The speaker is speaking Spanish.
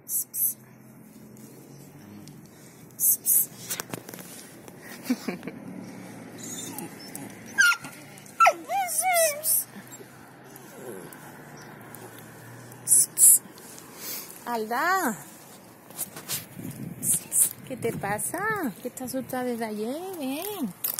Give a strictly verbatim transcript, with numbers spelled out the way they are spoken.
Alda, ¿qué te pasa? ¿Qué estás asustada desde ayer? Ven.